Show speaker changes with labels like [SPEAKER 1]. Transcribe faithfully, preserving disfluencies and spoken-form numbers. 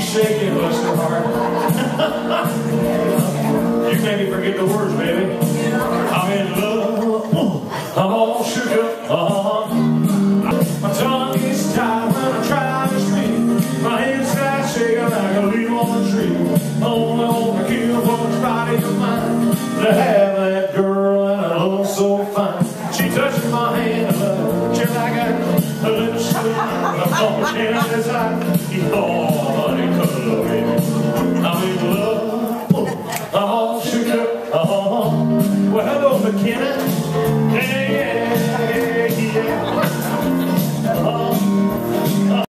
[SPEAKER 1] shaking, bless her heart. You made me forget the words, baby. I'm in love. I'm all shook up. Uh-huh. My tongue is tied when I try to speak. My inside shaking like a leaf on a tree. Only want to kill for the body of mine. To have that girl and I love so fine. She touches my hand, I love just like a, a little sweet. I'm on the canvas eye. Oh, honey, color, baby. I'm in love. I'm all shook up. Uh-huh. Well, hello, McKenna.